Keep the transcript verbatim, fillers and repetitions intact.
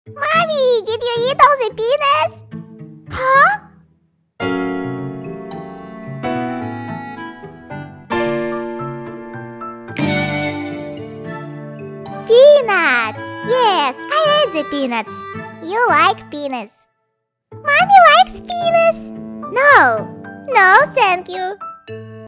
Mommy, did you eat all the peanuts? Huh? Peanuts! Yes, I ate the peanuts. You like peanuts. Mommy likes peanuts. No, no, thank you.